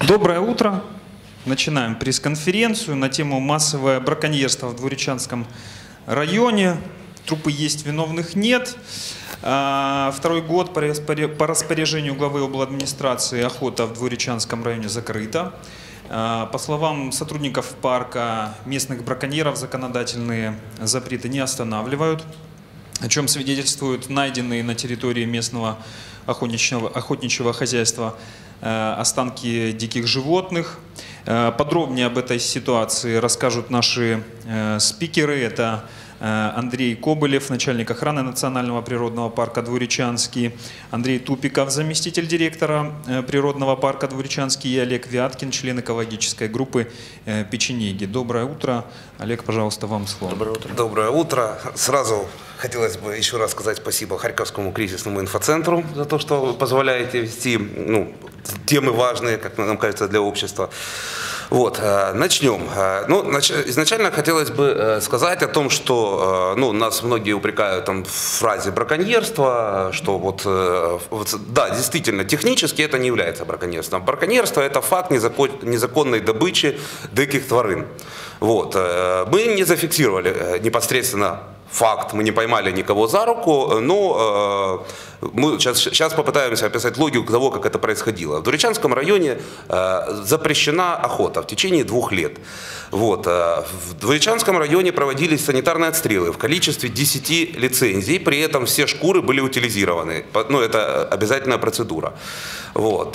Доброе утро. Начинаем пресс-конференцию на тему массовое браконьерство в Двуречанском районе. Трупы есть, виновных нет. Второй год по распоряжению главы обладминистрации охота в Двуречанском районе закрыта. По словам сотрудников парка, местных браконьеров законодательные запреты не останавливают, о чем свидетельствуют найденные на территории местного охотничьего хозяйства останки диких животных. Подробнее об этой ситуации расскажут наши спикеры. Это Андрей Кобылев, начальник охраны Национального природного парка Двуречанский, Андрей Тупиков, заместитель директора природного парка Двуречанский, и Олег Вяткин, член экологической группы печенеги. Доброе утро. Олег, пожалуйста, вам слово. Доброе утро. Доброе утро. Сразу хотелось бы еще раз сказать спасибо Харьковскому кризисному инфоцентру за то, что вы позволяете вести темы важные, как нам кажется, для общества. Вот, начнем. Изначально хотелось бы сказать о том, что нас многие упрекают в фразе браконьерства, что да, действительно, технически это не является браконьерством. Браконьерство – это факт незаконной добычи диких тварин. Вот. Мы не зафиксировали непосредственно факт, мы не поймали никого за руку, но мы сейчас попытаемся описать логику того, как это происходило. В Двуречанском районе запрещена охота в течение 2 лет. Вот. В Двуречанском районе проводились санитарные отстрелы в количестве 10 лицензий, при этом все шкуры были утилизированы. Это обязательная процедура. Вот.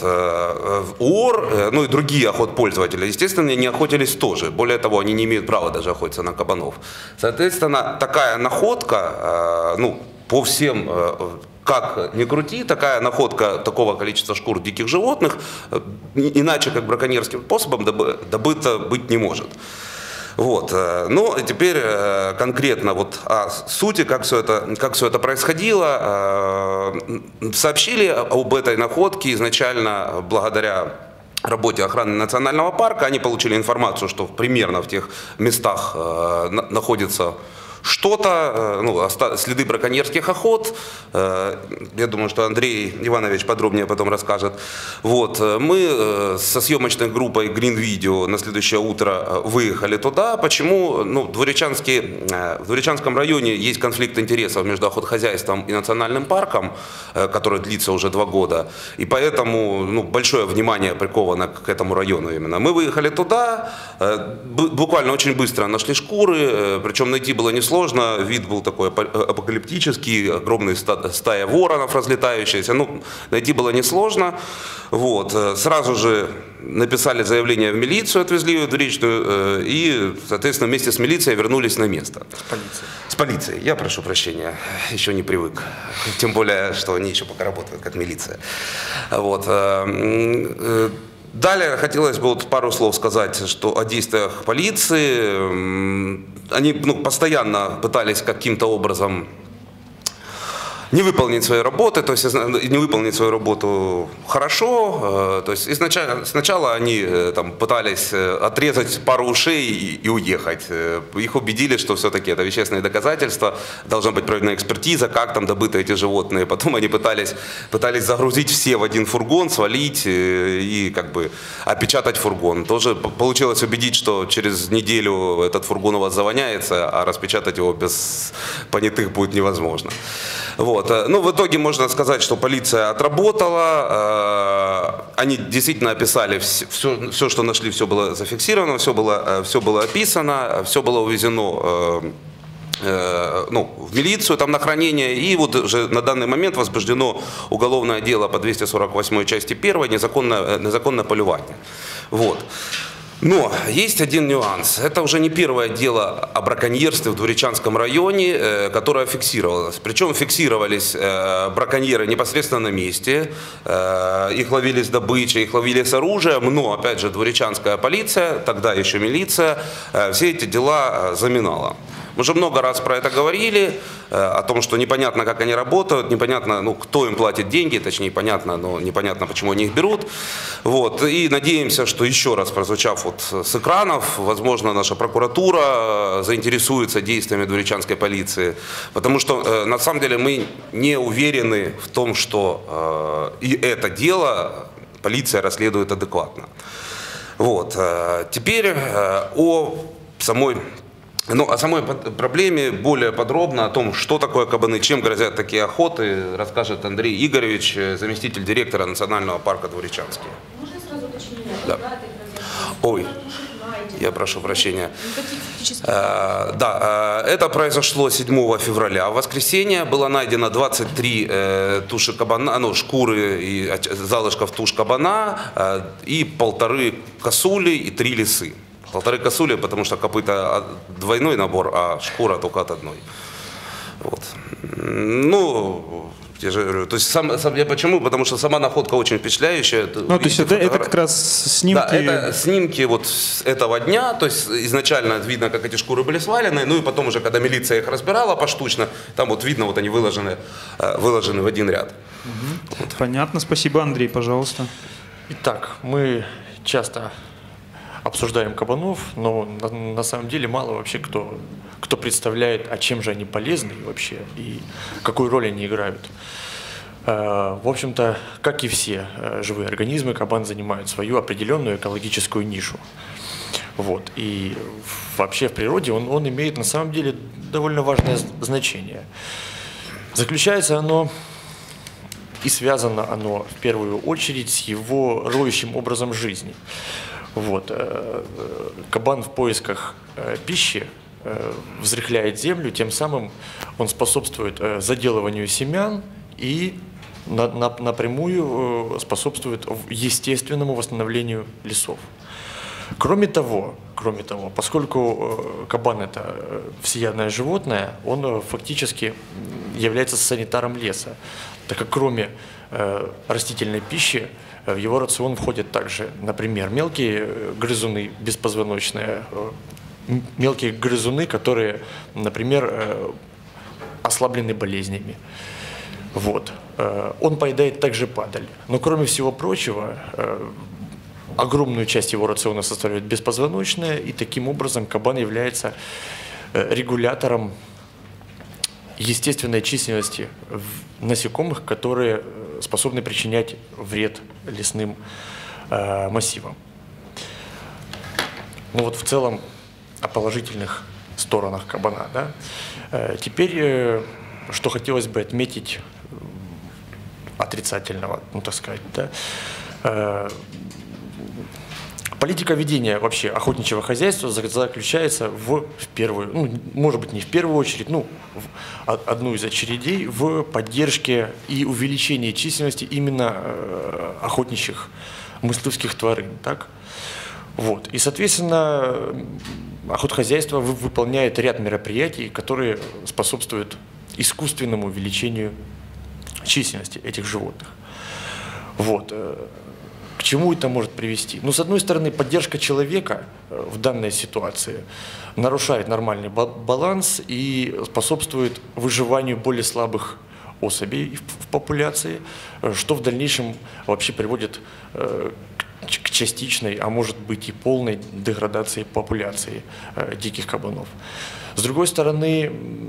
ООР, и другие охотпользователи, естественно, не охотились тоже. Более того, они не имеют права даже охотиться на кабанов. Соответственно, такая находка, по всем, как ни крути, такая находка такого количества шкур диких животных, иначе как браконьерским способом добыта быть не может. Вот. Ну, теперь конкретно о сути, как все это происходило. Сообщили об этой находке изначально благодаря работе охраны национального парка. Они получили информацию, что примерно в тех местах находится что-то, следы браконьерских охот. Я думаю, что Андрей Иванович подробнее потом расскажет. Вот. Мы со съемочной группой Green Video на следующее утро выехали туда. Почему? В Двуречанском районе есть конфликт интересов между охотхозяйством и национальным парком, который длится уже 2 года. И поэтому большое внимание приковано к этому району именно. Мы выехали туда, буквально очень быстро нашли шкуры, причем найти было несложно. Вид был такой апокалиптический, огромная стая воронов разлетающаяся. Найти было несложно. Вот. Сразу же написали заявление в милицию, отвезли ее в Двуречную и, соответственно, вместе с милицией вернулись на место. С полицией. С полицией. Я прошу прощения, еще не привык. Тем более, что они еще пока работают как милиция. Вот. Далее хотелось бы пару слов сказать, о действиях полиции. Они постоянно пытались каким-то образом не выполнить свои работы, то есть не выполнить свою работу хорошо. То есть сначала они пытались отрезать пару ушей и уехать. Их убедили, что все-таки это вещественные доказательства, должна быть проведена экспертиза, как там добыты эти животные. Потом они пытались загрузить все в один фургон, свалить и опечатать фургон. Тоже получилось убедить, что через неделю этот фургон у вас завоняется, а распечатать его без понятых будет невозможно. Вот. В итоге можно сказать, что полиция отработала, они действительно описали все, что нашли, все было зафиксировано, все было описано, все было увезено в милицию на хранение, и уже на данный момент возбуждено уголовное дело по 248 части 1 незаконное полювание. Вот. Но есть один нюанс. Это уже не первое дело о браконьерстве в Двуречанском районе, которое фиксировалось. Причем фиксировались браконьеры непосредственно на месте, их ловили с добычей, их ловили с оружием, но, опять же, Двуречанская полиция, тогда еще милиция, все эти дела заминала. Мы уже много раз про это говорили, о том, что непонятно, как они работают, непонятно, кто им платит деньги, точнее, понятно, но непонятно, почему они их берут. Вот. И надеемся, что еще раз прозвучав с экранов, возможно, наша прокуратура заинтересуется действиями Двуречанской полиции, потому что, на самом деле, мы не уверены в том, что и это дело полиция расследует адекватно. Вот. Теперь о самой проблеме более подробно, о том, что такое кабаны, чем грозят такие охоты, расскажет Андрей Игоревич, заместитель директора Национального парка Двуречанский. Можно сразу уточнение? Да. Ой, я прошу прощения. Да, это произошло 7 февраля. В воскресенье было найдено 23 туши кабана, шкуры и залышков туш кабана, и 1,5 косули и 3 лисы. 1,5 косули, потому что копыта двойной набор, а шкура только от одной. Вот. Ну, я же говорю, то есть я почему? Потому что сама находка очень впечатляющая. Ну, то есть это как раз снимки... Да, это снимки вот с этого дня, то есть изначально видно, как эти шкуры были свалены, ну и потом уже, когда милиция их разбирала поштучно, там вот видно, вот они выложены в один ряд. Угу. Вот. Понятно, спасибо, Андрей, пожалуйста. Итак, мы часто обсуждаем кабанов, но на самом деле мало вообще кто представляет, а чем же они полезны вообще и какую роль они играют. В общем-то, как и все живые организмы, кабан занимает свою определенную экологическую нишу. Вот. И вообще в природе он имеет на самом деле довольно важное значение. Заключается оно и связано оно в первую очередь с его роющим образом жизни. Вот. Кабан в поисках пищи взрыхляет землю, тем самым он способствует заделыванию семян и напрямую способствует естественному восстановлению лесов. Кроме того, поскольку кабан – это всеядное животное, он фактически является санитаром леса, так как кроме растительной пищи в его рацион входят также, например, мелкие грызуны беспозвоночные, мелкие грызуны, которые, например, ослаблены болезнями. Вот. Он поедает также падаль. Но кроме всего прочего, огромную часть его рациона составляет беспозвоночная, и таким образом кабан является регулятором естественной численности насекомых, которые способны причинять вред лесным массивам. Ну вот в целом о положительных сторонах кабана. Да? Теперь, что хотелось бы отметить отрицательного, ну так сказать, да? Политика ведения вообще охотничьего хозяйства заключается в первую, ну, может быть, не в первую очередь, ну, одну из очередей в поддержке и увеличении численности именно охотничьих мыслевских тварин, так? Вот. И, соответственно, охотхозяйство выполняет ряд мероприятий, которые способствуют искусственному увеличению численности этих животных. Вот. К чему это может привести? Ну, с одной стороны, поддержка человека в данной ситуации нарушает нормальный баланс и способствует выживанию более слабых особей в популяции, что в дальнейшем вообще приводит к частичной, а может быть и полной деградации популяции диких кабанов. С другой стороны,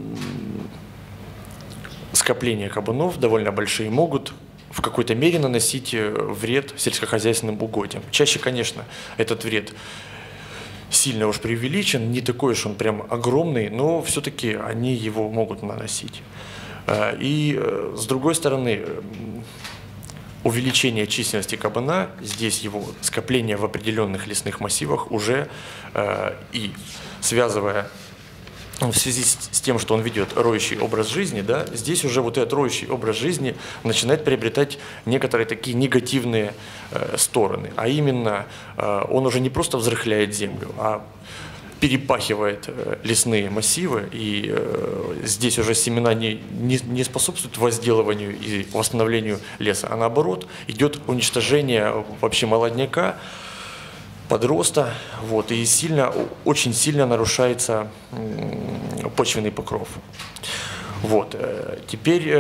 скопления кабанов довольно большие могут в какой-то мере наносить вред сельскохозяйственным угодьям. Чаще, конечно, этот вред сильно уж преувеличен, не такой уж он прям огромный, но все-таки они его могут наносить. И с другой стороны, увеличение численности кабана, здесь его скопление в определенных лесных массивах уже и связывая в связи с тем, что он ведет роющий образ жизни, да, здесь уже вот этот роющий образ жизни начинает приобретать некоторые такие негативные стороны. А именно, он уже не просто взрыхляет землю, а перепахивает лесные массивы, и здесь уже семена не способствуют возделыванию и восстановлению леса, а наоборот идет уничтожение вообще молодняка, подроста, вот, и очень сильно нарушается почвенный покров. Вот. Теперь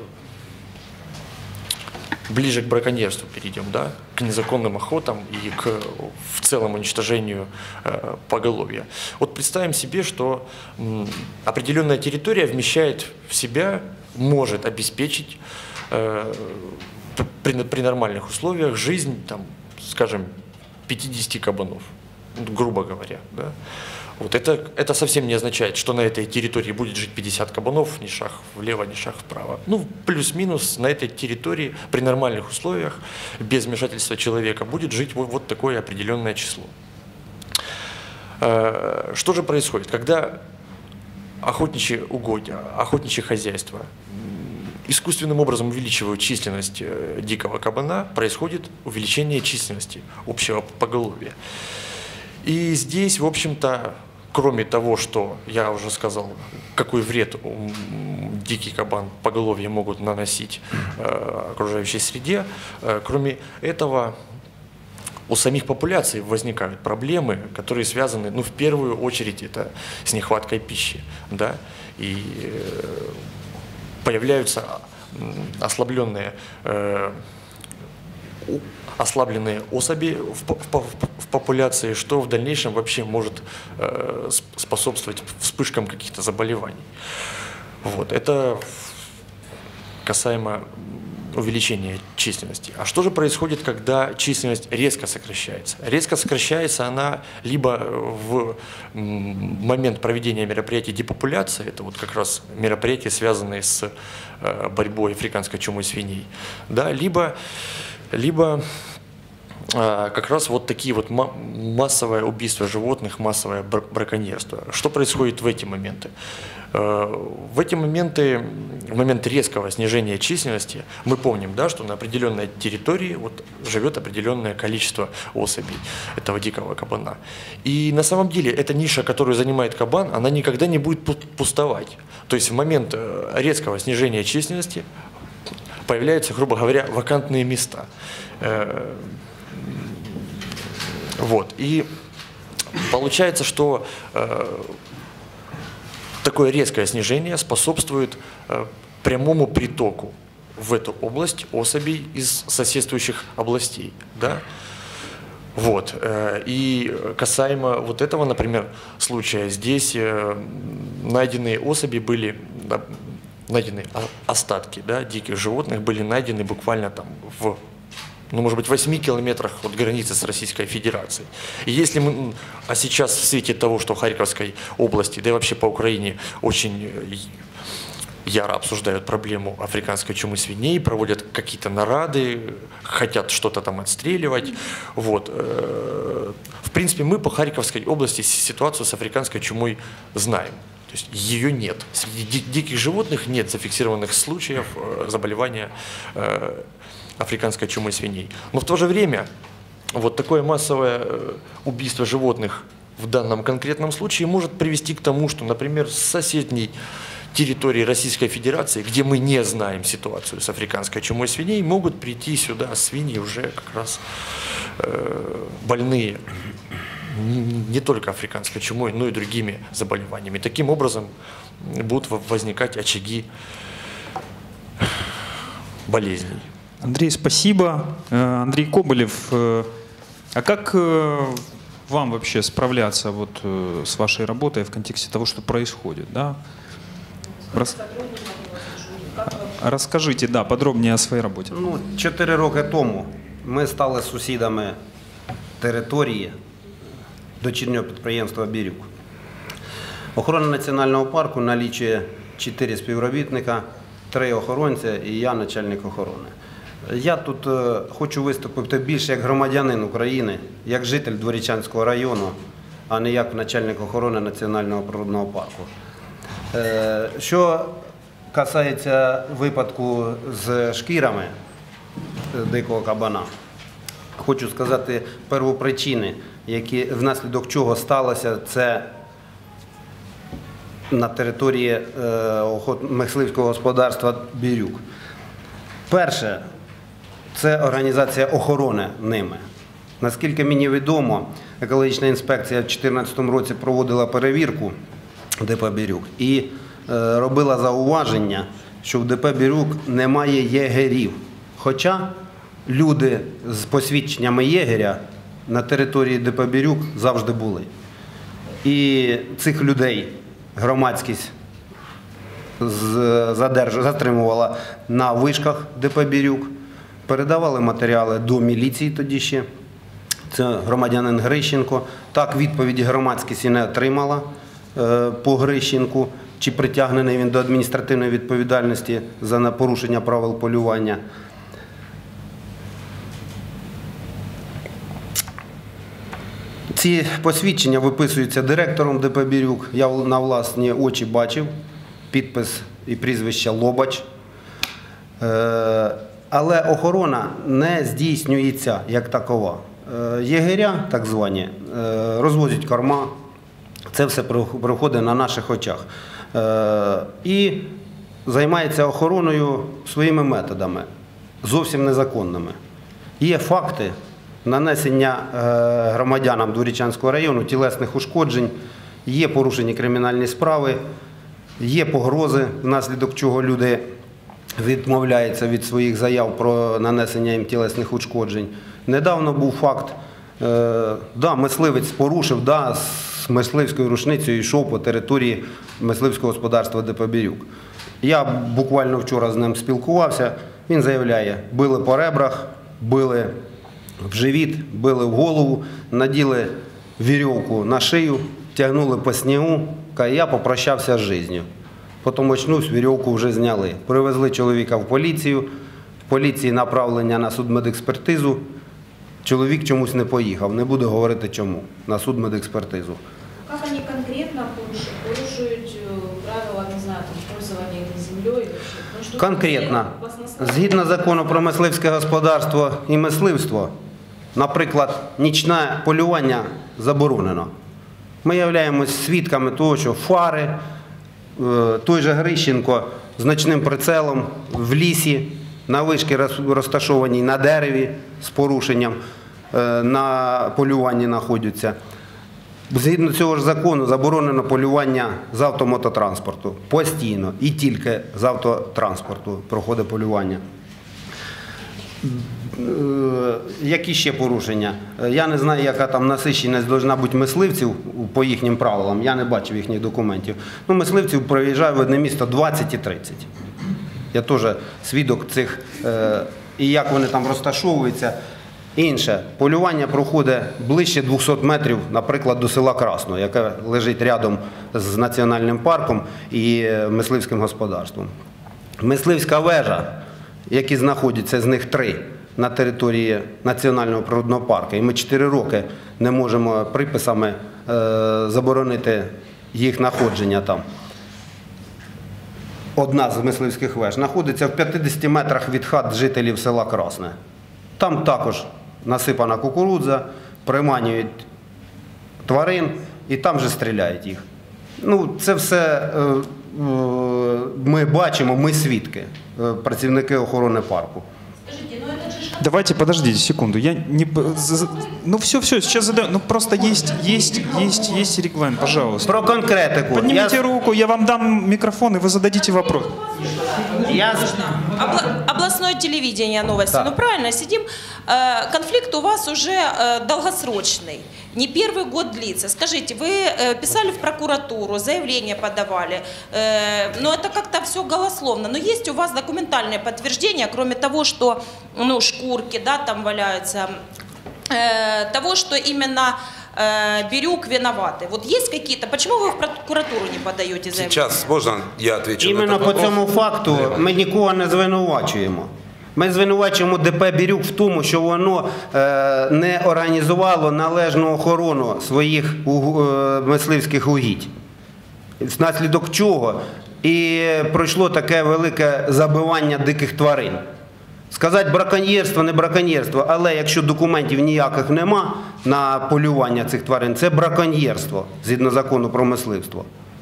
ближе к браконьерству перейдем, да, к незаконным охотам и в целом уничтожению поголовья. Вот представим себе, что определенная территория вмещает в себя, может обеспечить при нормальных условиях жизнь, там, скажем, 50 кабанов, грубо говоря. Да? Вот это совсем не означает, что на этой территории будет жить 50 кабанов, ни шаг влево, ни шаг вправо. Ну, плюс-минус на этой территории при нормальных условиях, без вмешательства человека, будет жить вот такое определенное число. Что же происходит, когда охотничьи угодья, охотничьи хозяйства искусственным образом увеличивают численность дикого кабана, происходит увеличение численности общего поголовья. И здесь, в общем-то, кроме того, что я уже сказал, какой вред дикий кабан поголовье могут наносить окружающей среде, кроме этого, у самих популяций возникают проблемы, которые связаны, ну, в первую очередь, это с нехваткой пищи, да, и появляются ослабленные особи в популяции, что в дальнейшем вообще может способствовать вспышкам каких-то заболеваний. Вот, это касаемо увеличения численности. А что же происходит, когда численность резко сокращается? Резко сокращается она либо в момент проведения мероприятий депопуляции, это вот как раз мероприятия, связанные с борьбой африканской чумой свиней, да, либо как раз вот такие вот массовое убийство животных, массовое браконьерство. Что происходит в эти моменты? В эти моменты, в момент резкого снижения численности, мы помним, да, что на определенной территории вот живет определенное количество особей этого дикого кабана. И на самом деле эта ниша, которую занимает кабан, она никогда не будет пустовать. То есть в момент резкого снижения численности появляются, грубо говоря, вакантные места. Вот. И получается, что такое резкое снижение способствует прямому притоку в эту область особей из соседствующих областей. Да? Вот. И касаемо вот этого, например, случая, здесь найденные особи были, найдены остатки, да, диких животных были найдены буквально там в, ну, может быть, 8 километрах от границы с Российской Федерацией. И если мы, а сейчас в свете того, что в Харьковской области, да и вообще по Украине очень яро обсуждают проблему африканской чумы свиней, проводят какие-то нарады, хотят что-то там отстреливать. Вот. В принципе, мы по Харьковской области ситуацию с африканской чумой знаем. То есть ее нет. Среди диких животных нет зафиксированных случаев заболевания африканской чумой свиней. Но в то же время вот такое массовое убийство животных в данном конкретном случае может привести к тому, что, например, с соседней территории Российской Федерации, где мы не знаем ситуацию с африканской чумой свиней, могут прийти сюда свиньи уже как раз больные не только африканской чумой, но и другими заболеваниями. Таким образом будут возникать очаги болезней. Андрей, спасибо. Андрей Коболев, а как вам вообще справляться вот с вашей работой в контексте того, что происходит? Да? Расскажите, да, подробнее о своей роботі. 4 роки тому ми стали сусідами території дочірнього підприємства «Бірюк». Охорона національного парку налічує 4 співробітника, 3 охоронця і я начальник охорони. Я тут хочу виступити більше як громадянин України, як житель Дворічанського району, а не як начальник охорони національного природного парку. Що касається випадку з шкірами дикого кабана, хочу сказати первопричини, внаслідок чого сталося це на території мисливського господарства «Бірюк». Перше, це організація охорони ними. Наскільки мені відомо, екологічна інспекція в 2014 році проводила перевірку ДП «Бірюк» і робила зауваження, що в ДП «Бірюк» немає єгерів. Хоча люди з посвідченнями єгеря на території ДП «Бірюк» завжди були. І цих людей громадськість затримувала на вишках ДП «Бірюк». передавали матеріали до міліції тоді ще. Це громадянин Грищенко. Так, відповіді громадськість і не отримала по Грищенку, чи притягнений він до адміністративної відповідальності за порушення правил полювання. Ці посвідчення виписуються директором ДП «Бірюк». Я на власні очі бачив підпис і прізвище Лобач. Але охорона не здійснюється як такова. Єгеря, так звані, розвозять корма. Це все проходить на наших очах. І займається охороною своїми методами, зовсім незаконними. Є факти нанесення громадянам Дворічанського району тілесних ушкоджень, є порушені кримінальні справи, є погрози, внаслідок чого люди відмовляються від своїх заяв про нанесення їм тілесних ушкоджень. Недавно був факт, мисливець порушив, з мисливською рушницею йшов по території мисливського господарства ДП «Бірюк». Я буквально вчора з ним спілкувався, він заявляє, били по ребрах, били в живіт, били в голову, наділи вірьовку на шию, тягнули по снігу, каже, я попрощався з життю. Потім очнувся, вірьовку вже зняли. Привезли чоловіка в поліцію, в поліції направлення на судмедекспертизу. Чоловік чомусь не поїхав, не буду говорити чому, на судмедекспертизу. Як вони конкретно порушують правила, не знаю, використання землею? Конкретно, згідно закону про мисливське господарство і мисливство, наприклад, нічне полювання заборонено. Ми являємось свідками того, що фари, той же Грищенко з ночним прицелом в лісі, на вишки розташованій на дереві з порушенням, на полюванні знаходяться. Згідно цього ж закону заборонено полювання з автомототранспорту. Постійно і тільки з автотранспорту проходить полювання. Які ще порушення? Я не знаю, яка там насиченість повинна бути мисливців по їхнім правилам. Я не бачив їхніх документів. Мисливців приїжджає в одне місто 20 і 30. Я теж свідок цих, і як вони там розташовуються. Інше, полювання проходить ближче 200 метрів, наприклад, до села Красного, яке лежить рядом з національним парком і мисливським господарством. Мисливська вежа, які знаходяться, з них 3 на території національного природного парку, і ми 4 роки не можемо приписами заборонити їх знаходження там. Одна з мисливських веж знаходиться в 50 метрах від хат жителів села Красне. Там також насипана кукурудза, приманюють тварин і там же стріляють їх. Це все ми бачимо, ми свідки, працівники охорони парку. Давайте, подождите секунду. Я не... все, сейчас задаю. Просто есть регламент, пожалуйста. Про конкретику. Поднимите руку, я вам дам микрофон, и вы зададите вопрос. Областное телевидение, новости. Да. Правильно, сидим. Конфликт у вас уже долгосрочный. Не первый год длится. Скажите, вы писали в прокуратуру, заявление подавали, но это как-то все голословно. Но есть у вас документальное подтверждение, кроме того, что шкурки, там валяются, того, что именно Бирюк виноваты. Вот есть какие-то... Почему вы в прокуратуру не подаете заявление? Сейчас можно я отвечу Іменно на этот по вопрос? цьому факту ми нікого не звинувачуємо. Ми звинувачуємо ДП «Бірюк» в тому, що воно не організувало належну охорону своїх мисливських угідь. Внаслідок чого і пройшло таке велике забивання диких тварин. Сказати браконьєрство, не браконьєрство, але якщо документів ніяких нема на полювання цих тварин, це браконьєрство, згідно закону про мисливство.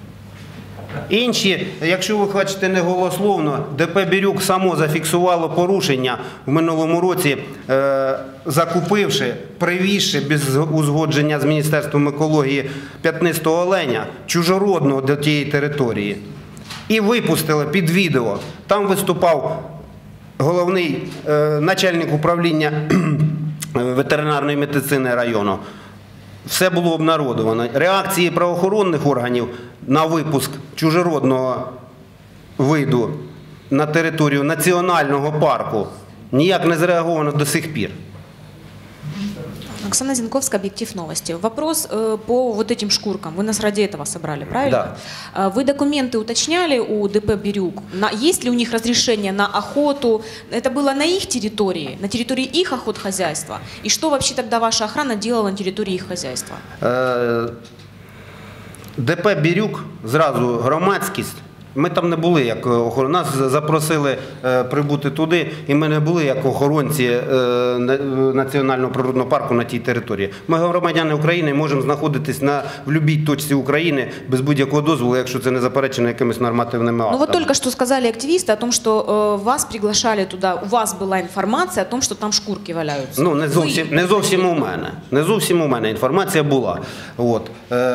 Інші, якщо ви хочете не голословно, ДП «Бірюк» само зафіксувало порушення в минулому році, закупивши, привізши без узгодження з Міністерством екології п'ятнистого оленя, чужородного до тієї території. І випустили під відео. Там виступав головний начальник управління ветеринарної медицини району. Все було обнародовано. Реакції правоохоронних органів на випуск чужородного виду на територію національного парку ніяк не зреаговано до сих пір. Оксана Зинковская, «Объектив новости». Вопрос по вот этим шкуркам. Вы нас ради этого собрали, правильно? Да. Вы документы уточняли у ДП «Бирюк»? Есть ли у них разрешение на охоту? Это было на их территории, на территории их охотхозяйства? И что вообще тогда ваша охрана делала на территории их хозяйства? ДП «Бирюк», зразу громадськість. Ми там не були як охоронці, нас запросили прибути туди, і ми не були як охоронці Національного природного парку на тій території. Ми громадяни України можемо знаходитись в будь-якій точці України без будь-якого дозволу, якщо це не заперечено якимись нормативними актами. Ну вот только что сказали активисты о том, что вас приглашали туда, у вас была информация о том, что там шкурки валяются. Ну, не зовсім у мене. Не зовсім у мене інформація була. От.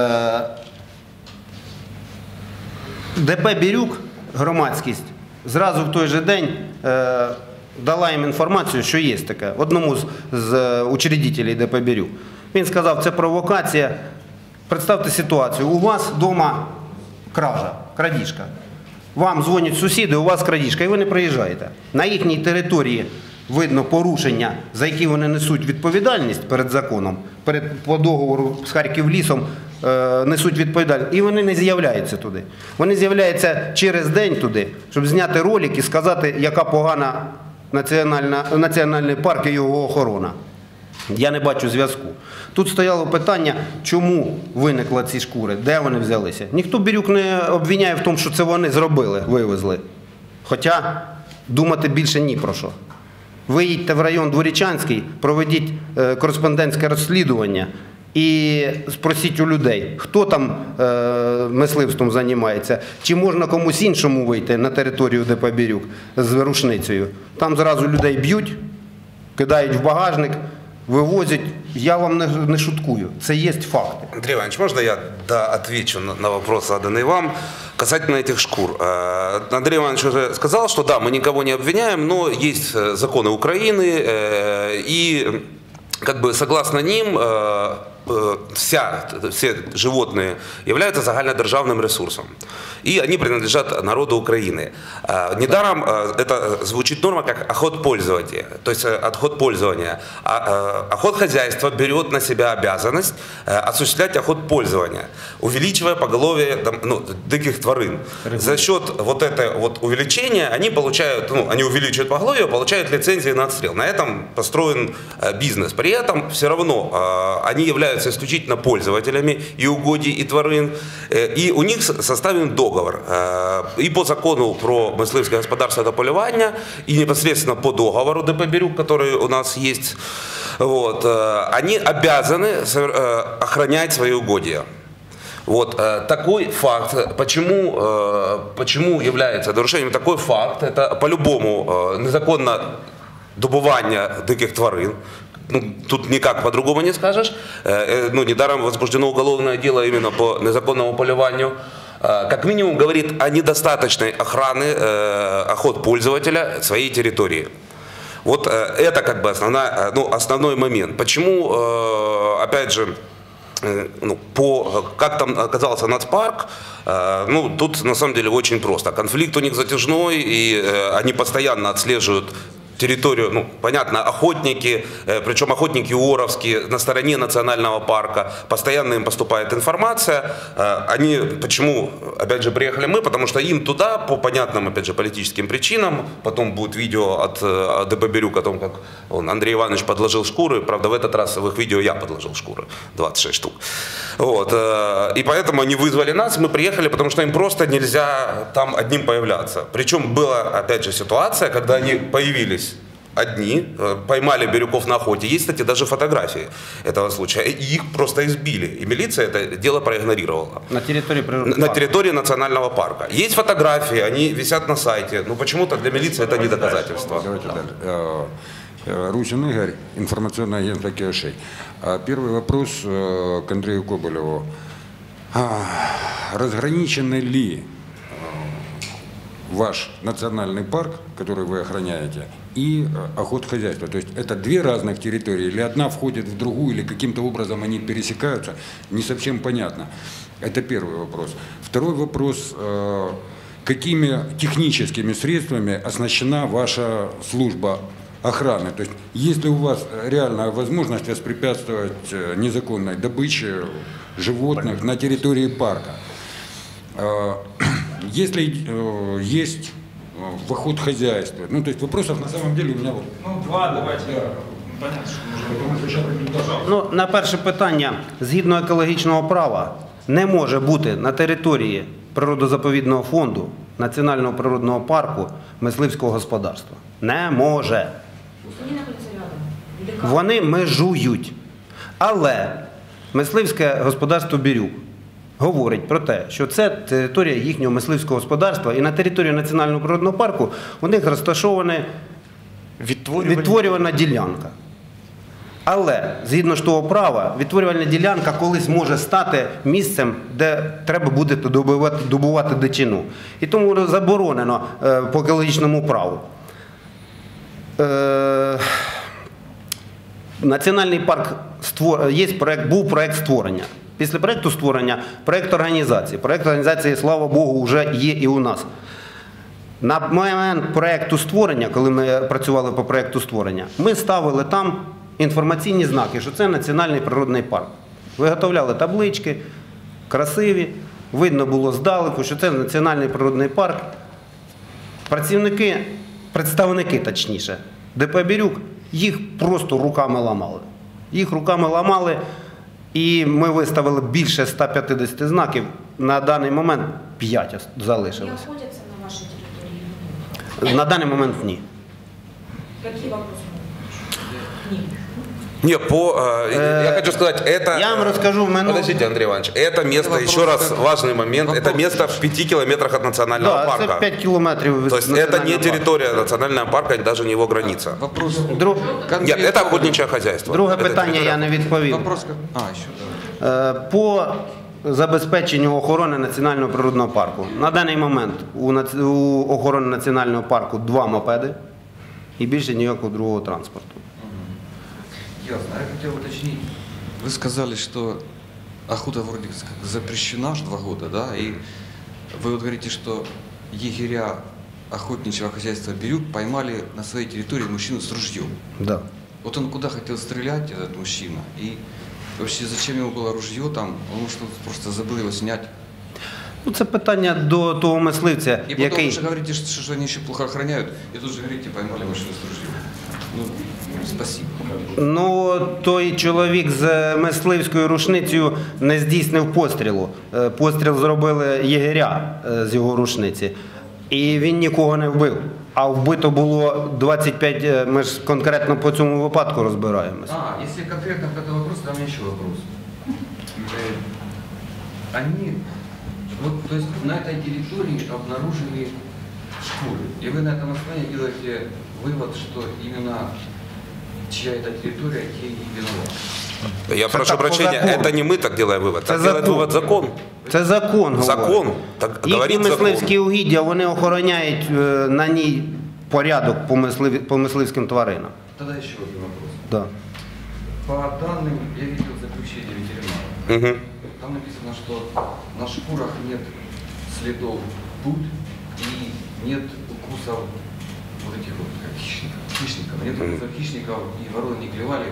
ДП «Бирюк», громадськість, зразу в той же день дала їм інформацію, що є таке, одному з учредителей ДП «Бирюк». Він сказав, це провокація. Представте ситуацію, у вас вдома крадіжка. Вам дзвонять сусіди, у вас крадіжка, і ви не приїжджаєте. На їхній території видно порушення, за які вони несуть відповідальність перед законом, по договору з Харківлісом несуть відповідальність, і вони не з'являються туди. Вони з'являються через день туди, щоб зняти ролик і сказати, яка погана національний парк і його охорона. Я не бачу зв'язку. Тут стояло питання, чому виникли ці шкури, де вони взялися. Ніхто «Бирюк» не обвиняє в тому, що це вони зробили, вивезли. Хоча думати більше ні про що. Ви їдьте в район Дворічанський, проведіть кореспондентське розслідування і спросіть у людей, хто там мисливством займається, чи можна комусь іншому вийти на територію ДП «Бирюк» з рушницею. Там зразу людей б'ють, кидають в багажник, вивозять. Я вам не шуткую, це є факти. Андрей Иванович, можно я отвечу на вопрос, заданный вам, касательно этих шкур? Андрей Иванович уже сказал, что да, мы никого не обвиняем, но есть законы Украины, и как бы согласно ним все животные являются загальнодержавным ресурсом. И они принадлежат народу Украины. Недаром это звучит норма как охотпользование, то есть отход-пользование. Охотхозяйство берет на себя обязанность осуществлять охотпользование, увеличивая поголовье диких тварин. За счет вот этого вот увеличения они получают, они увеличивают поголовье, получают лицензии на отстрел. На этом построен бизнес. При этом все равно они являются исключительно пользователями и угодий, и тварин, и у них составлен договор. И по закону про мисливське господарство та полювання, и непосредственно по договору ДП «Бирюк», который у нас есть, вот, они обязаны охранять свои угодья. Вот такой факт, почему является нарушением такой факт, это по-любому незаконне добування диких тварин. Тут никак по-другому не скажешь. Недаром возбуждено уголовное дело именно по незаконному полюванию. Как минимум говорит о недостаточной охраны охотпользователя своей территории. Вот это как бы основной момент. Почему, опять же, как там оказался нацпарк, тут на самом деле очень просто. Конфликт у них затяжной, и они постоянно отслеживают территорию, понятно, охотники, причем охотники уоровские на стороне национального парка, постоянно им поступает информация. Они, почему, опять же, приехали мы, потому что им туда, по понятным, опять же, политическим причинам, потом будет видео от ДП «Бирюк» о том, как Андрей Иванович подложил шкуры, правда, в этот раз в их видео я подложил шкуры, 26 штук. Вот. И поэтому они вызвали нас, мы приехали, потому что им просто нельзя там одним появляться. Причем была, опять же, ситуация, когда они появились одни, поймали бирюков на охоте. Есть, кстати, даже фотографии этого случая. И их просто избили. И милиция это дело проигнорировала. На территории национального парка. Есть фотографии, они висят на сайте. Но почему-то для милиции это не доказательство. Давайте дальше. Русин Игорь, информационное агентство «Киошей». Первый вопрос к Андрею Коболеву. Разграничены ли ваш национальный парк, который вы охраняете, и охотхозяйство? То есть это две разных территории, или одна входит в другую, или каким-то образом они пересекаются, не совсем понятно. Это первый вопрос. Второй вопрос. Какими техническими средствами оснащена ваша служба охраны. То есть, есть ли у вас реальная возможность воспрепятствовать незаконной добыче животных на территории парка? Если есть в охотхозяйстве, ну, то есть вопросов на самом деле у меня вот... Ну, два, давайте. Понятно, что можно. Ну, на перше питання, згідно екологічного права, не може бути на території природозаповідного фонду, національного природного парку, мисливського господарства. Не може. Они находятся рядом. Или как? Вони межують. Але мисливське господарство «Бірюк» говорить про те, що це територія їхнього мисливського господарства, і на території національного природного парку у них розташована відтворювана ділянка. Але, згідно ж того права, відтворювальна ділянка колись може стати місцем, де треба буде добувати дичину. І тому заборонено по екологічному праву. Національний парк був проєкт створення. Після проєкту створення проєкт організації. Проєкт організації, слава Богу, вже є і у нас. На момент проєкту створення, коли ми працювали по проєкту створення, ми ставили там інформаційні знаки, що це національний природний парк. Виготовляли таблички, красиві, видно було здалеку, що це національний природний парк. Представники точніше, ДП «Бірюк» їх просто руками ламали. Їх руками ламали, і ми виставили більше 150 знаків. На даний момент 5 Не залишилось. находятся на вашей территории? На даний момент ні. Какие вопросы? К ним. Не, я хочу сказать, это... Я вам расскажу Подождите, Андрей Иванович, это место, еще раз важный момент, это место в 5 километрах от национального Да, парка. це 5 кілометрів від То есть это національного не парку. территория национального парка, даже не его граница. Вопрос. Нет, это охотничье хозяйство. Друге Это питання я не відповів. Вопрос. Еще да. По забезпеченню охорони національного природного парку. На даний момент у охорони національного парку 2 мопеди і більше ніякого другого транспорту. Ясно. Я хотел уточнить. Вы сказали, что охота вроде как запрещена аж 2 года, да? И вы вот говорите, что егеря охотничьего хозяйства «Бірюк» поймали на своей территории мужчину с ружьем. Да. Вот он куда хотел стрелять, этот мужчина? И вообще зачем ему было ружье там? Он что, просто забыл его снять? Ну, це питання до того мисливця, И потом який... вы же говорите, что они еще плохо охраняют, и тут же говорите, поймали мужчину с ружьем. Ну, спасибо. Ну, той чоловік з мисливською рушницею не здійснив пострілу. Постріл зробили єгеря з його рушниці. І він нікого не вбив. А вбито було 25, ми ж конкретно по цьому випадку розбираємося. Если конкретно по этому вопросу, то у меня еще вопрос. Они, вот, то есть на этой территории обнаружили шкуры, и вы на этом основании делаете вывод, что именно чья это территория, те и виноваты. Я прошу так по прощения, закону. это не мы так делаем вывод. Это Так делает закон. вывод закон. Це закон. Закон. говорить. Так Їхні говорить закон. мисливські угіддя, вони охороняють на ній порядок по мисливським тваринам. Тогда еще один вопрос. Да. По данным, я видел заключение ветеринара. Мгм. Там написано, что на шкурах нет следов пут и нет укусов вот этих вот как хищников. Нет укусов хищников, и вороны не клевали.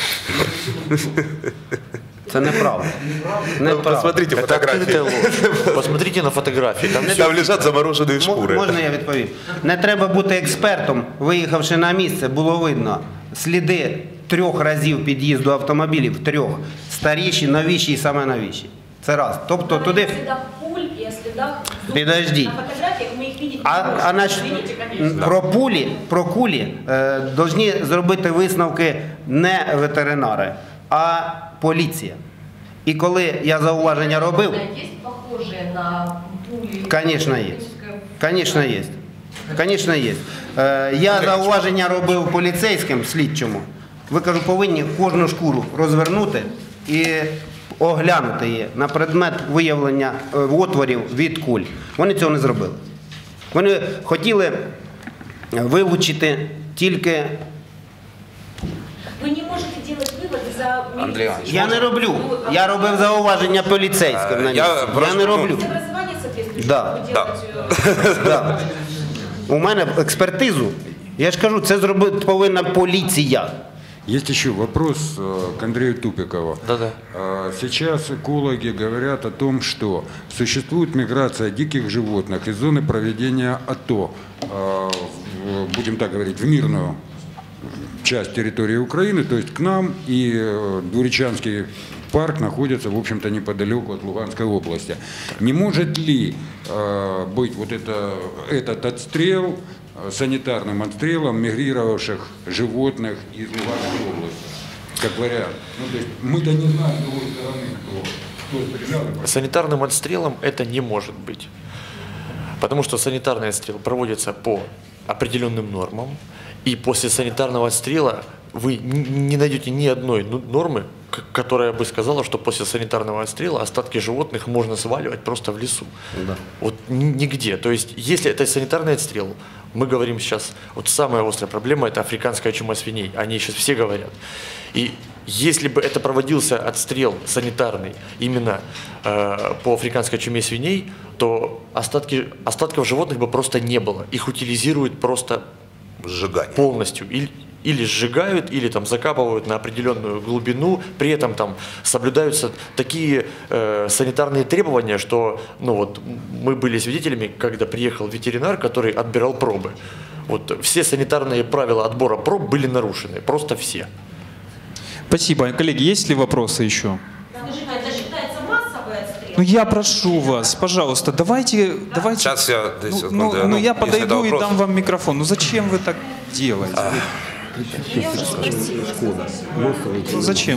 Це неправда. Неправда. Посмотрите Это фотографии. открытая ложь. Посмотрите на фотографии. Там Там лежат замороженные шкуры. Можна я відповім? Не треба бути експертом. Виїхавши на місце, було видно сліди 3 разів під'їзду автомобілів, 3. Старіші, новіші і саме новіші. Це раз. Тобто туди... О следах пуль и о следах зубов. Подожди. На фотографиях мы их видеть А не можем. Извините, конечно. про кулі повинні зробити висновки не ветеринари, а поліція. І коли я зауваження робив, Есть похожие на пули? конечно, есть. Конечно, есть. Конечно, є. Я зауваження робив поліцейським слідчому. Ви, кажу, повинні кожну шкуру розвернути і оглянути її на предмет виявлення отворів від куль. Вони цього не зробили. Вони хотіли вилучити тільки... Вы не можете делать выводы за Андрей Иванович, Я не роблю. Я робив зауваження поліцейським на Я місці. Я просто, не роблю. образование соответствующее, Да. чтобы делать... Да. У мене експертизу Я ж кажу, це зробити повинна поліція. Есть еще вопрос к Андрею Тупикову. Да-да. Сейчас экологи говорят о том, что существует миграция диких животных из зоны проведения АТО, будем так говорить, в мирную часть территории Украины, то есть к нам, и Двуречанский парк находится, в общем-то, неподалеку от Луганской области. Не может ли быть вот этот отстрел санитарным отстрелом мигрировавших животных из Луганской области, как вариант? Ну, то есть мы-то не знаем с другой стороны, кто стрелял. Санитарным отстрелом это не может быть. Потому что санитарный отстрел проводится по определенным нормам, и после санитарного отстрела вы не найдете ни одной нормы, которая бы сказала, что после санитарного отстрела остатки животных можно сваливать просто в лесу. Да. Вот нигде. То есть, если это санитарный отстрел, мы говорим сейчас, вот самая острая проблема – это африканская чума свиней. Они сейчас все говорят. И если бы это проводился отстрел санитарный именно по африканской чуме свиней, то остатков животных бы просто не было. Их утилизируют просто Сжигание. полностью. Или сжигают, или там закапывают на определенную глубину, при этом там соблюдаются такие санитарные требования, что ну вот, мы были свидетелями, когда приехал ветеринар, который отбирал пробы. Вот, все санитарные правила отбора проб были нарушены, просто все. Спасибо. Коллеги, есть ли вопросы еще? Скажите, это считается массовый отстрел? Ну я прошу вас, пожалуйста, давайте. Сейчас я... Я если подойду это и вопрос. дам вам микрофон. Ну зачем вы так делаете? Я уже спросила. Ну, зачем?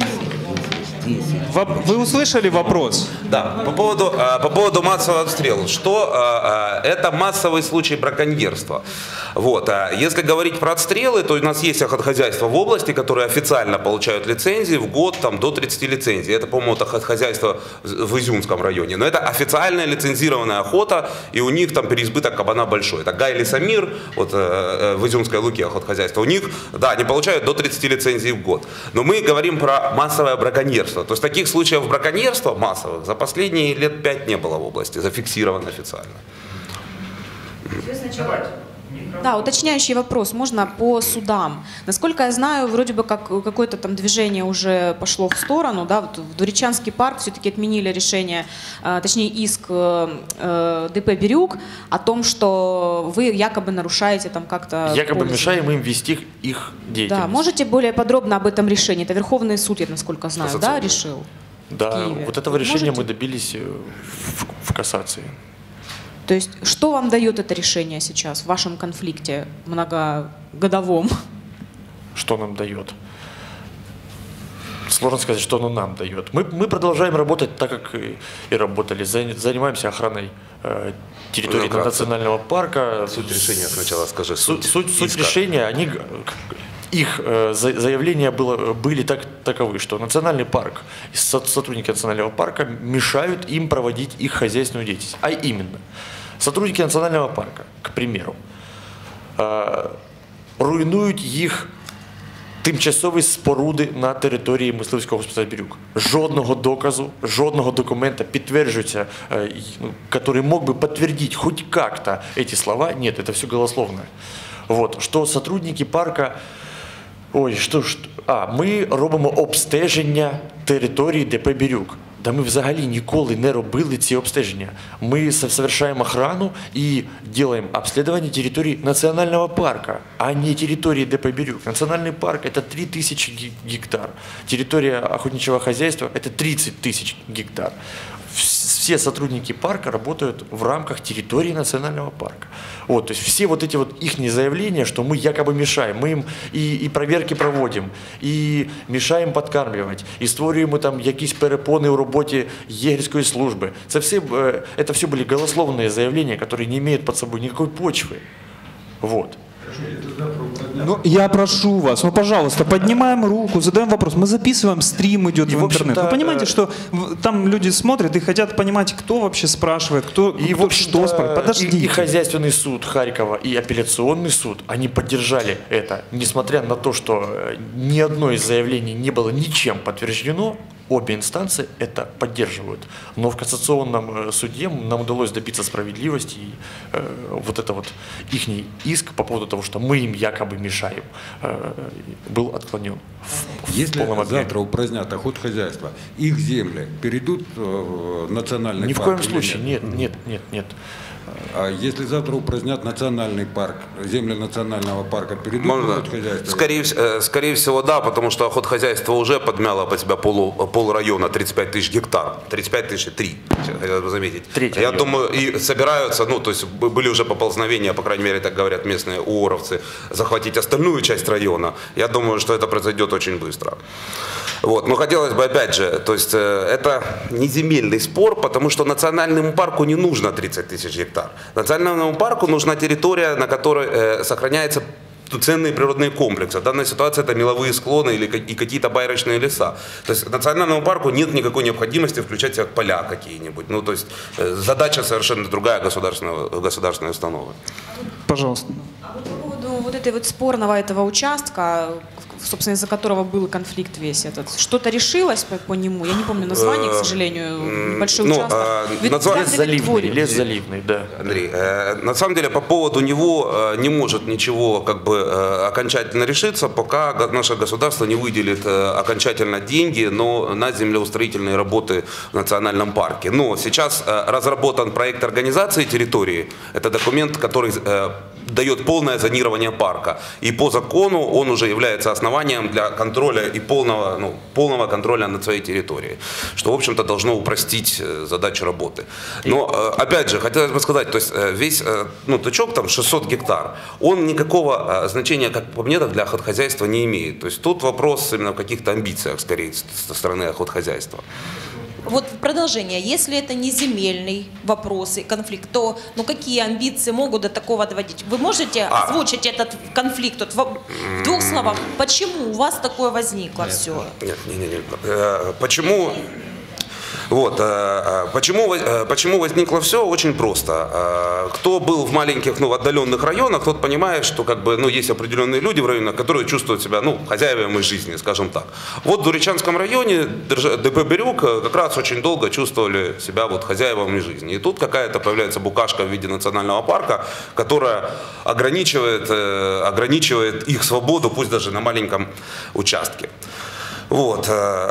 Вы услышали вопрос? Да, по поводу массового отстрела. Что это массовый случай браконьерства. Вот. Если говорить про отстрелы, то у нас есть охотхозяйства в области, которые официально получают лицензии в год там, до 30 лицензий. Это, по-моему, охотхозяйство в Изюмском районе. Но это официальная лицензированная охота, и у них там переизбыток кабана большой. Это Гай Лесомир, вот, в Изюмской Луке охотхозяйство. У них, да, они получают до 30 лицензий в год. Но мы говорим про массовое браконьерство. То есть таких случаев браконьерства массовых за последние лет 5 не было в области, зафиксировано официально. Да, уточняющий вопрос. Можно по судам? Насколько я знаю, вроде бы как какое-то там движение уже пошло в сторону, да, вот в Двуречанский парк все-таки отменили решение, точнее иск ДП «Бирюк» о том, что вы якобы нарушаете там как-то... Якобы пользу. мешаем им вести их деятельность. Да, можете более подробно об этом решении? Это Верховный суд, я насколько знаю, да, решил? Да, Киеве. вот этого решения Можете? мы добились в кассации. То есть что вам дает это решение сейчас в вашем конфликте многогодовом? Что нам дает? Сложно сказать, что оно нам дает. Мы продолжаем работать так, как и работали. Занимаемся охраной территории национального парка. Суть решения сначала скажи. Суть решения, их заявления были таковы, что национальный парк, сотрудники национального парка мешают им проводить их хозяйственную деятельность. А именно, сотрудники национального парка, к примеру, руйнують їх тимчасові споруди на території мисливського господарства «Бирюк». Жодного доказу, жодного документа підтверджується, который мог бы подтвердить хоть как-то эти слова. Нет, это все голословно. Вот, что сотрудники парка... Ми робимо обстеження території ДП «Бирюк». Да ми взагалі ніколи не робили ці обстеження. Ми совершаем охрану и делаем обследование территории национального парка, а не территории ДП «Бирюк». Национальный парк – это 3000 гектар. Территория охотничьего хозяйства – это 30 000 гектар. Все сотрудники парка работают в рамках территории национального парка. Вот, то есть все вот эти вот их заявления, что мы якобы мешаем, мы им и проверки проводим, и мешаем подкармливать, и створюємо там якісь перепони у роботі єгерської служби. Это все были голословные заявления, которые не имеют под собой никакой почвы. Вот. Ну, я прошу вас, ну, пожалуйста, поднимаем руку, задаем вопрос. Мы записываем, стрим идет в интернет. Вы понимаете, что там люди смотрят и хотят понимать, кто вообще спрашивает, кто что спрашивает. Подождите. И хозяйственный суд Харькова, и апелляционный суд, они поддержали это, несмотря на то, что ни одно из заявлений не было ничем подтверждено. обе инстанции это поддерживают. Но в кассационном суде нам удалось добиться справедливости, и вот это вот ихний иск по поводу того, что мы им якобы мешаем, был отклонен в Если полном объеме. завтра упразднят охотхозяйство, их земли перейдут в национальный Ни в парк? коем или случае, нет. А если завтра упразднят национальный парк, земли национального парка перейдут в охотхозяйство? Скорее всего, да, потому что охотхозяйство уже подмяло под себя пол района, 35 тысяч гектар. 35 тысяч 3, хотел бы заметить. Я думаю, и собираются, ну, то есть были уже поползновения, по крайней мере, так говорят местные уоровцы, захватить остальную часть района. Я думаю, что это произойдет очень быстро. Вот. Но хотелось бы, опять же, то есть это не земельный спор, потому что национальному парку не нужно 30 тысяч гектар. Национальному парку нужна территория, на которой сохраняется ценные природные комплексы. В данной ситуации это меловые склоны и какие-то байрочные леса. То есть национальному парку нет никакой необходимости включать себя в поля какие-нибудь. Ну, то есть задача совершенно другая государственной установы. Пожалуйста. А вот по поводу вот этой вот спорного этого участка, собственно, из-за которого был конфликт весь этот, что-то решилось по нему? Я не помню название, к сожалению, небольшой участок. Лес заливный, да. Андрей, на самом деле по поводу него не может ничего как бы окончательно решиться, пока наше государство не выделит окончательно деньги, но на землеустроительные работы в национальном парке. Но сейчас разработан проект организации территории. Это документ, который дает полное зонирование парка. И по закону он уже является основанием для контроля и полного контроля над своей территорией. Что, в общем-то, должно упростить задачу работы. Но, опять же, хотелось бы сказать, то есть весь тычок, там 600 гектар, он никакого значения, как по мне, для охотхозяйства не имеет. То есть тут вопрос именно в каких-то амбициях, скорее, со стороны охотхозяйства. Вот продолжение. Если это не земельный вопрос и конфликт, то какие амбиции могут до такого доводить? Вы можете озвучить этот конфликт вот, в двух словах? Почему у вас такое возникло все? Нет. Почему? Вот. Почему возникло все? Очень просто. Кто был в маленьких, отдаленных районах, тот понимает, что есть определенные люди в районах, которые чувствуют себя хозяевами жизни, скажем так. Вот в Дуричанском районе ДП «Бирюк» как раз очень долго чувствовали себя хозяевами жизни. И тут какая-то появляется букашка в виде национального парка, которая ограничивает их свободу, пусть даже на маленьком участке. Вот.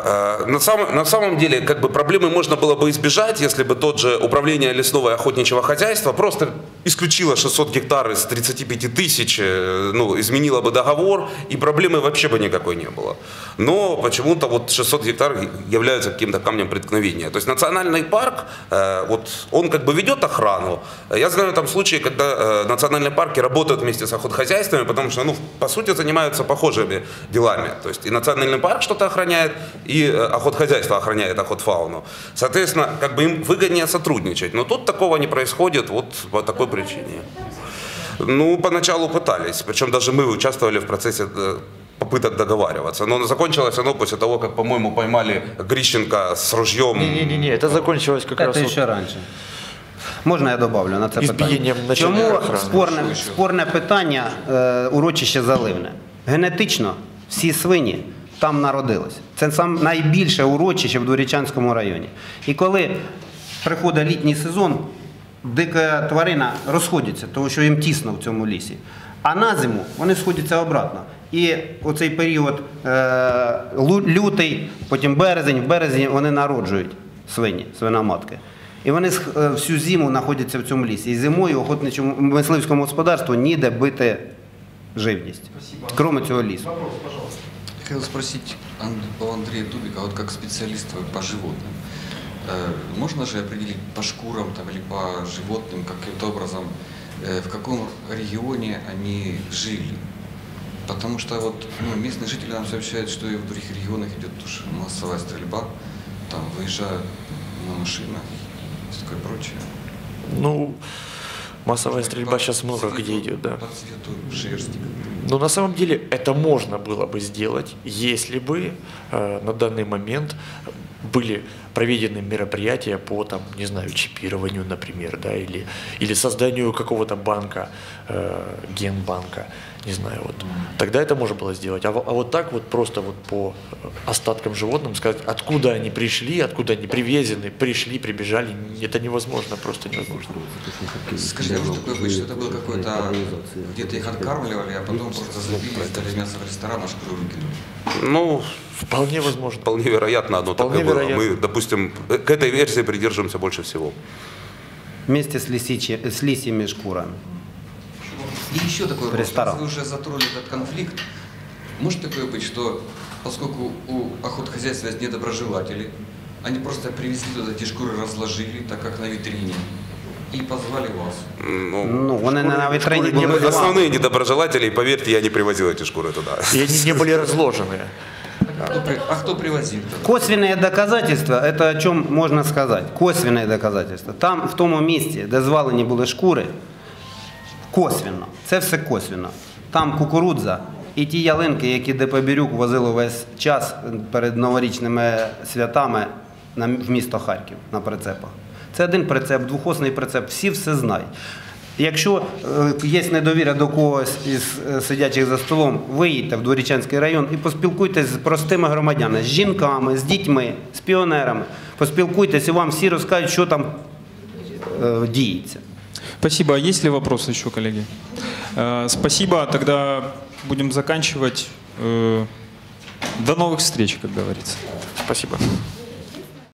На самом деле, проблемы можно было бы избежать, если бы тот же управление лесного и охотничьего хозяйства просто исключило 600 гектар из 35 тысяч, изменило бы договор, и проблемы вообще бы никакой не было. Но почему-то 600 гектар являются каким-то камнем преткновения. То есть национальный парк, он ведет охрану. Я знаю там случаи, когда национальные парки работают вместе с охотхозяйствами, потому что, по сути, занимаются похожими делами. То есть и национальный парк что-то охраняет, и охотхозяйство охраняет охотфауну. Соответственно, им выгоднее сотрудничать. Но тут такого не происходит по такой причине. Поначалу пытались. Причем даже мы участвовали в процессе попыток договариваться. Но закончилось оно после того, как, по-моему, поймали Грищенко с ружьем. Не, это закончилось как раз... Это еще раньше. Можна я добавлю на це питання? Чому спорне питання урочище Заливне? Генетично всі свині там народились. Це найбільше урочище в Дворічанському районі. І коли приходить літній сезон, дика тварина розходиться, тому що їм тісно в цьому лісі. А на зиму вони сходяться обратно. І оцей період лютий, потім березень, в березні вони народжують свиноматки. І вони всю зиму знаходяться в цьому лісі. І зимою охотничому мисливському господарству ніде бити живність, крім цього лісу. Хотел спросить у Андрея Дубика, как специалист по животным, можно же определить по шкурам или по животным каким-то образом, в каком регионе они жили? Потому что местные жители нам сообщают, что и в других регионах идет тоже массовая стрельба, там выезжают на машинах и такое прочее. Массовая стрельба сейчас много где идет, да. По цвету шерсти. Но на самом деле это можно было бы сделать, если бы на данный момент были проведены мероприятия по, чипированию, например, да, или созданию какого-то банка, генбанка. не знаю, вот. Тогда это можно было сделать. А вот так вот просто вот по остаткам животным сказать, откуда они пришли, откуда они привезены, пришли, прибежали, это невозможно, просто невозможно. Скажите, может такое быть, что это было какое-то, где-то их откармливали, а потом просто забили, сдали мясо в ресторан, а шкуру выкинули? Ну, вполне возможно. Вполне вероятно, одно Вполне такое было. вероятно. Мы, допустим, к этой версии придерживаемся больше всего. Вместе с лисьими шкурами. И еще такой вопрос. Ресторан. Вы уже затронули этот конфликт. Может такое быть, что поскольку у охотхозяйства есть недоброжелатели, они просто привезли туда эти шкуры, разложили, так как на витрине, и позвали вас? Ну, вони на витрині були Основные недоброжелатели, поверьте, я не привозил эти шкуры туда. И они не были разложены. А кто привозил тогда? Косвенные доказательства, это о чем можно сказать? Косвенные доказательства. Там, в тому місці, де звалені були шкури, косвенно, це все косвенно. Там кукурудза і ті ялинки, які ДП «Бірюк» возило весь час перед новорічними святами в місто Харків на прицепах. Це один прицеп, двохосний прицеп, всі все знають. Якщо є недовіра до когось із сидячих за столом, виїдьте в Дворічанський район і поспілкуйтесь з простими громадянами, з жінками, з дітьми, з піонерами. Поспілкуйтесь і вам всі розкажуть, що там діється. Спасибо. А есть ли вопросы еще, коллеги? Спасибо. Тогда будем заканчивать. До новых встреч, как говорится. Спасибо.